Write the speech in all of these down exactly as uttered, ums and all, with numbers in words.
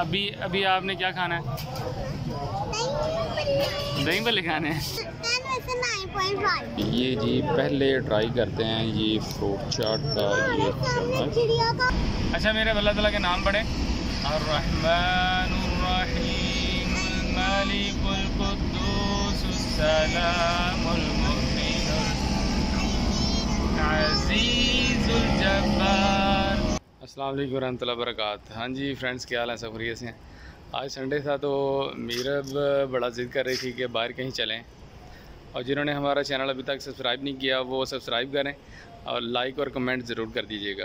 अभी अभी आपने क्या खाना है? दही भल्ले खाने हैं। ये जी पहले ट्राई करते हैं ये फ्रूट चाट का ये चम्मच। अच्छा मेरे अल्लाह ताला के नाम पढ़े। अर्रहमानुर्रहीम मालिकुल कुद्दूस सलामुल मुमिनुल अज़ीज़ुल जब्बार। अस्सलाम वालेकुम रहमतुल्लाहि व बरकातहू। हाँ जी फ्रेंड्स, क्या हाल है? सब खैरियत से हैं? आज संडे था तो मीरब बड़ा ज़िद कर रही थी कि बाहर कहीं चलें, और जिन्होंने हमारा चैनल अभी तक सब्सक्राइब नहीं किया वो सब्सक्राइब करें और लाइक और कमेंट ज़रूर कर दीजिएगा।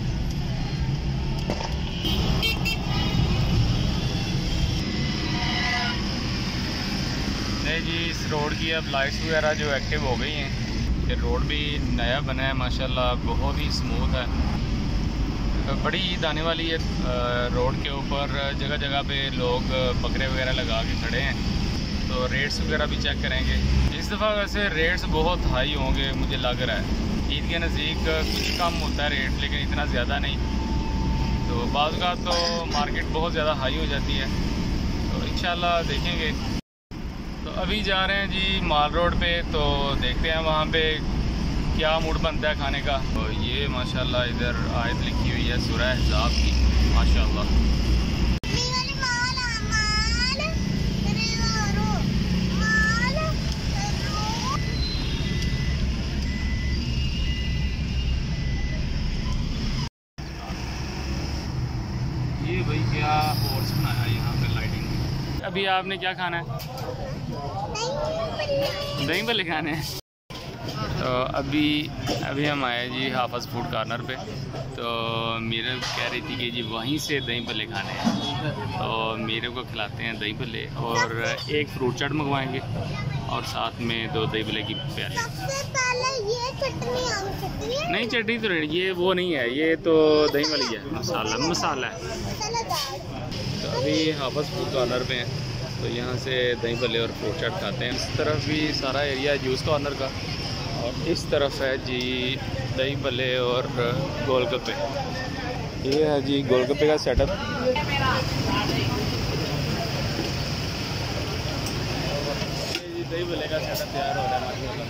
नहीं जी, इस रोड की अब लाइट्स वगैरह जो एक्टिव हो गई हैं। ये रोड भी नया बना है माशाल्लाह, बहुत ही स्मूथ है। बड़ी ईद आने वाली है। रोड के ऊपर जगह जगह पे लोग बकरे वगैरह लगा के खड़े हैं, तो रेट्स वगैरह भी चेक करेंगे। इस दफ़ा वैसे रेट्स बहुत हाई होंगे मुझे लग रहा है। ईद के नज़दीक कुछ कम होता है रेट, लेकिन इतना ज़्यादा नहीं। तो बाज़ का तो मार्केट बहुत ज़्यादा हाई हो जाती है, तो इंशाल्लाह देखेंगे। तो अभी जा रहे हैं जी माल रोड पे, तो देखते हैं वहाँ पे क्या मूड बनता है खाने का। तो ये माशाल्लाह इधर आयत लिखी हुई है सूरह अहज़ाब की माशाल्लाह। ये भाई क्या कोर्स बनाया यहाँ पे लाइटिंग। अभी आपने क्या खाना है? दही भल्ले खाने हैं। तो अभी अभी हम आए जी हाफिज़ फूड कॉर्नर पे, तो मेरे कह रही थी कि जी वहीं से दही भल्ले खाने हैं, तो मेरे को खिलाते हैं दही भल्ले और एक फ्रूट चाट मंगवाएंगे और साथ में दो दही भल्ले की प्याली। सबसे पहले ये चटनी आम चटनी है। नहीं चटनी तो नहीं, ये वो नहीं है, ये तो दही वाली है, मसाला मसाला है। तो अभी हाफिज़ फूड कॉर्नर पे हैं, तो यहाँ से दही भल्ले और फ्रूट चाट खाते हैं। इस तरफ भी सारा एरिया है जूस कॉर्नर का, और इस तरफ है जी दही भल्ले और गोलगप्पे। ये है जी गोलगप्पे का सेटअप। ये जी दही भल्ले का सेटअप तैयार हो रहा है माशाल्लाह।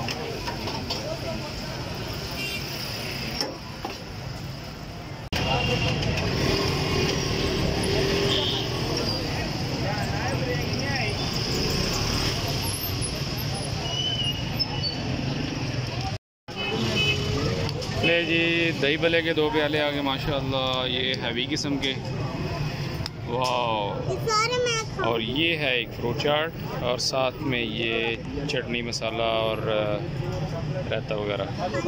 ले जी दही भल्ले के दो प्याले आ गए माशाल्लाह, ये हैवी किस्म के। वाह। और ये है एक फ्रूट चाट और साथ में ये चटनी मसाला और रायता वगैरह।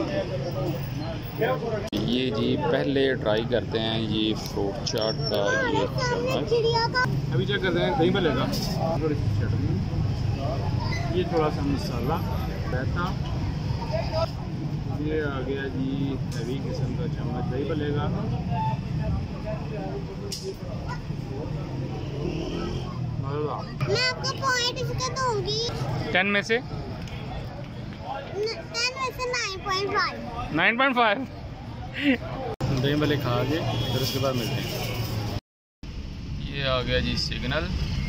ये जी पहले ट्राई करते हैं ये फ्रूट चाट का ये चम्मच। अभी चेक करते हैं दही भल्ले का। थोड़ी सी चटनी, ये थोड़ा सा मसाला, रायता। ये आ गया जी हैवी किस्म का चम्मच दही भल्ले का। मैं आपको पॉइंट इसका दूंगी टेन में से टेन में से nine point five. Nine point five. Dahi bhalle खा के फिर उसके बाद मिलते हैं। ये आ गया जी सिग्नल।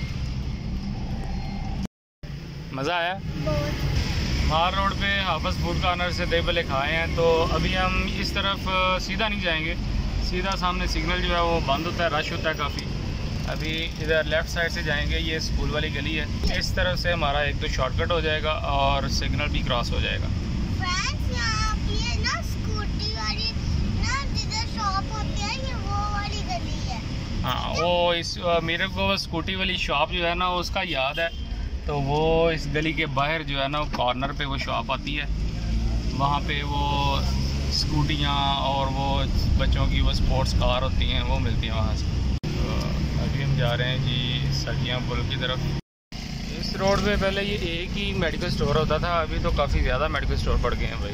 मज़ा आया? माल रोड पे हाफिज़ फूड कॉर्नर से दही भल्ले खाए हैं। तो अभी हम इस तरफ सीधा नहीं जाएंगे, सीधा सामने सिग्नल जो है वो बंद होता है, रश होता है काफ़ी। अभी इधर लेफ़्ट साइड से जाएंगे, ये स्कूल वाली गली है। इस तरफ से हमारा एक तो शॉर्टकट हो जाएगा और सिग्नल भी क्रॉस हो जाएगा। फ्रेंड्स यहाँ पे ना स्कूटी वाली ना जिधर शॉप होती है, ये वो वाली गली है। हाँ, वो इस मेरे को स्कूटी वाली शॉप जो है ना उसका याद है। तो वो इस गली के बाहर जो है ना कॉर्नर पे वो शॉप आती है, वहाँ पे वो स्कूटियाँ और वो बच्चों की वो स्पोर्ट्स कार होती हैं वो मिलती हैं वहाँ से। तो अभी हम जा रहे हैं जी सगियाँ पुल की तरफ। इस रोड पे पहले ये एक ही मेडिकल स्टोर होता था, अभी तो काफ़ी ज़्यादा मेडिकल स्टोर बढ़ गए हैं भाई।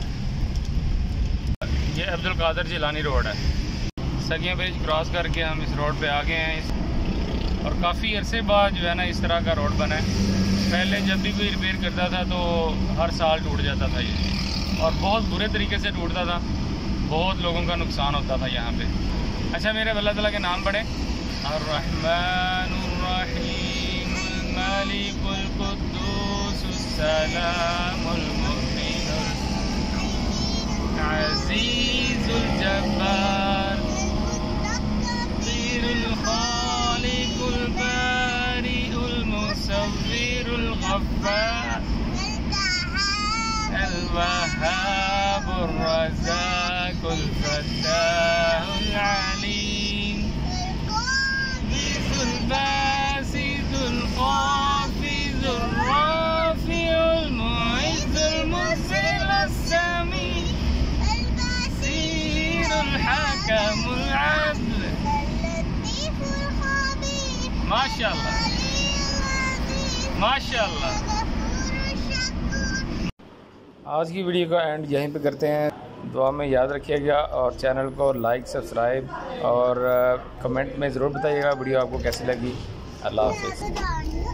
ये अब्दुल कादर जिलानी रोड है। सगियाँ ब्रिज क्रॉस करके हम इस रोड पे आ गए हैं, और काफ़ी अरसे बाद जो है ना इस तरह का रोड बना है। पहले जब भी कोई रिपेयर करता था तो हर साल टूट जाता था ये, और बहुत बुरे तरीके से टूटता था, बहुत लोगों का नुकसान होता था यहाँ पे। अच्छा मेरे अल्लाह ताला के नाम पढ़े। अर्रहमानुर्रहीम मालिकुल कुद्दूस सलामुल मुमिनुल अज़ीज़ुल जब्बार मुतकब्बिरुल खालिकुल बारिउल मुसव्विरुल गफ्फार अल वहाबुर रज़ाकुल फत्ताहुल अलीम बिल बासितुल खाफिजुर राफिउल मुइज़्ज़ुल मुज़िल्लुस समी अल बसीरुल हकमुल अदल लतीफुल खबीर। माशाअल्लाह माशाअल्लाह। आज की वीडियो का एंड यहीं पे करते हैं। दुआ में याद रखिएगा और चैनल को लाइक सब्सक्राइब और कमेंट में ज़रूर बताइएगा वीडियो आपको कैसी लगी। अल्लाह हाफ़िज़।